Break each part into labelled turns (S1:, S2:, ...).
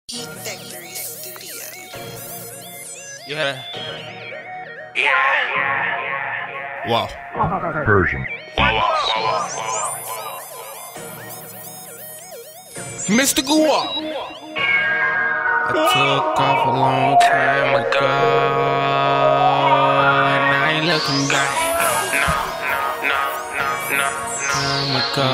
S1: Eat Factory Studio.
S2: Yeah. Wow.
S3: Version.
S2: Mr. Guap. I took off a long time ago, and I ain't looking back. Time ago.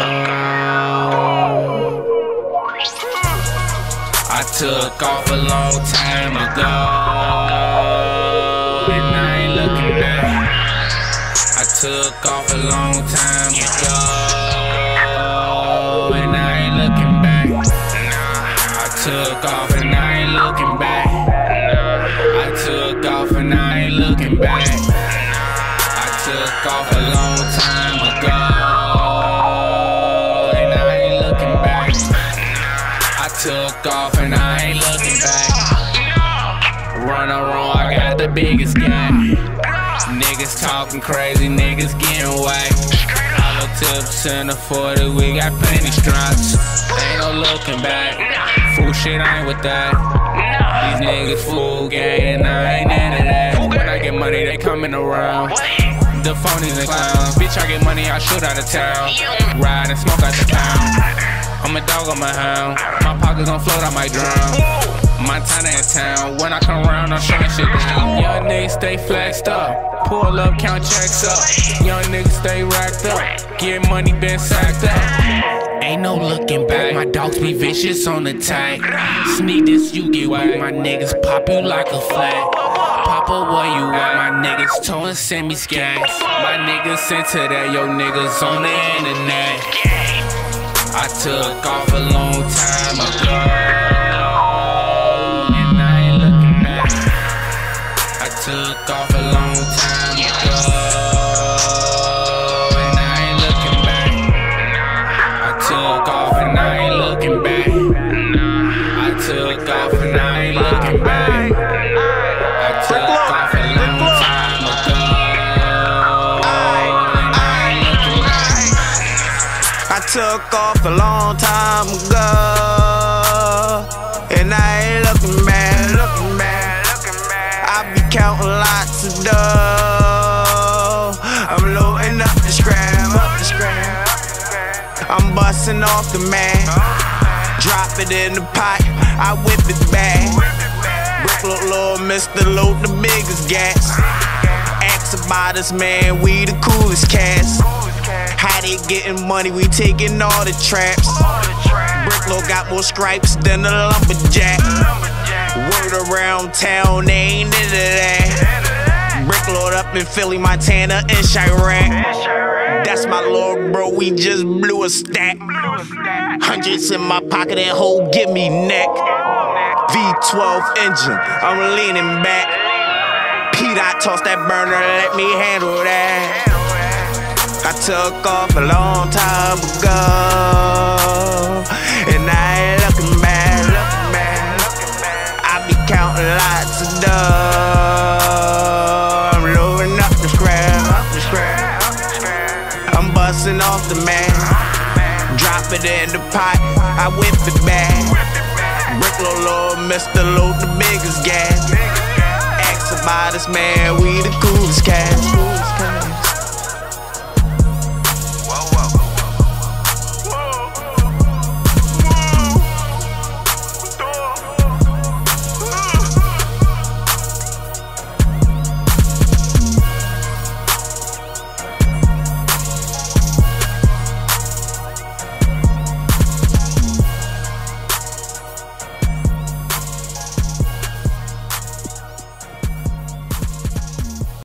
S2: I took off a long time ago, and I ain't looking back. I took off a long time ago, and I ain't looking back. I took off and I ain't looking back. I took off and I ain't looking back. I took off a long time ago, and I ain't looking back. I took off and I ain't looking back. Run or roll, I got the biggest gang. Niggas talking crazy, niggas getting away. Hollow tips in the 40, we got plenty straps. Ain't no looking back. Fool shit, I ain't with that. These niggas fool gang, and I ain't into that. When I get money, they coming around. The phonies and clowns. Bitch, I get money, I shoot out of town. Ride and smoke out the town. I'm a dog on my hound. My pockets gon' float, I might drown. Montana in town. When I come around, I'm shutting shit down. Young niggas stay flexed up. Pull up, count checks up. Young niggas stay racked up. Get money, been sacked up. Ain't no looking back. My dogs be vicious on the tag. Sneak this, you get whacked. My niggas pop you like a flag. Papa, where you at? My niggas towing semi-scans. My niggas into that. Yo niggas on the internet. I took off a long time ago, and I ain't looking back. I took off a long time ago, and I ain't looking back. I took off and I ain't looking back. I took off and I ain't looking back. I took off a long time ago, and I ain't looking back.
S4: I took off a long time ago, and I ain't looking back, looking back, looking back. I be counting lots of dough. I'm loading up the scrap, up the scrap. I'm busting off the man, drop it in the pot, I whip it back. Brick little Mr. Load the biggest gas. Ask about us, man, we the coolest cats. How they getting money, we taking all the traps. Bricklow got more stripes than a lumberjack. Word around town, they ain't into that. Brickload up in Philly, Montana, and Chirac. That's my lord, bro, we just blew a stack. Hundreds in my pocket and hoe, give me neck. V12 engine, I'm leaning back. P-Dot toss that burner, let me handle that. I took off a long time ago, and I ain't looking back, looking back, looking back. I be counting lots of dough. I'm loading up the scrap, up the scrap, up the scrap. I'm busting off the man, drop it in the pot, I whip it back. Bricklow Lord, Mr. Load the biggest gas. Ask about us, man, we the coolest cats.